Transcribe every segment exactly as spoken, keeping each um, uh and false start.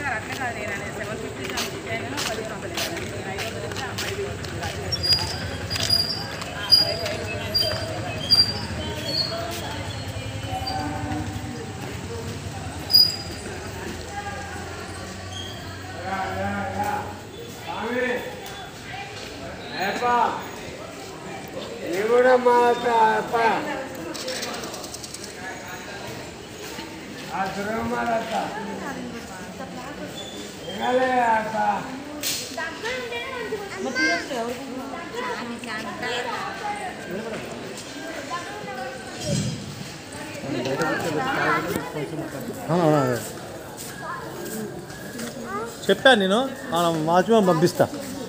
అట్లే కాదు నేను అనేది సెవెన్ ఫిఫ్టీ డిజైన్ పదిహేను వందలు నేను ఐదు వందలు ఇస్తే అమ్మాయి ये కూడా మాత ఆ దురమాలత ఎగలే ఆత చెప్పా నేను వాచ్మెన్ పంపిస్తా.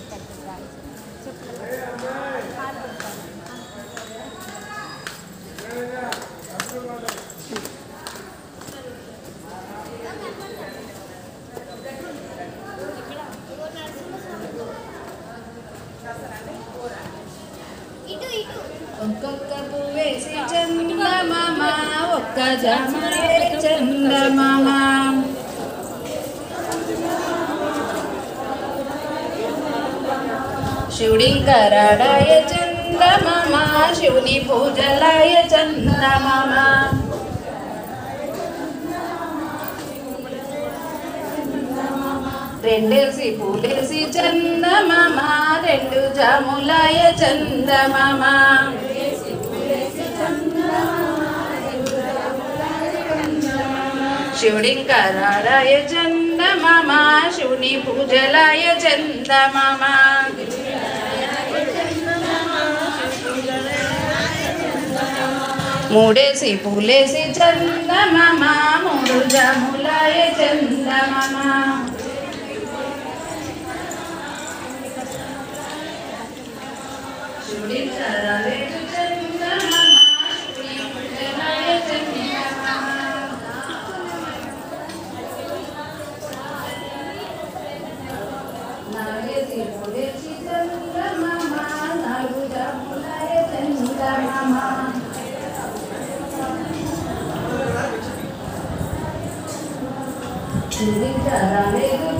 ఒక్కొక్క పువ్వేసి చందమామ ఒక్క జామరే చందమామ శివుడింకరాడాయ చందమామ శివుని పూజలాయ చందమామ రెండేసి పూలేసి చందమామ రెండు జాములాయ చందమామ శివుడింకరాడాయ చందమామ శివుని పూజలాయ చందమామ మూడేసి పూలేసి చందమామ మూడు జాములాయ చందమామ శివుడింకరాడాయ చందమామ శివుని పూజలాయ చందమామ నాగేసి పూలేసి చందమామ నాలుగు జాములాయ చందమామ శివుడింకరాడాయ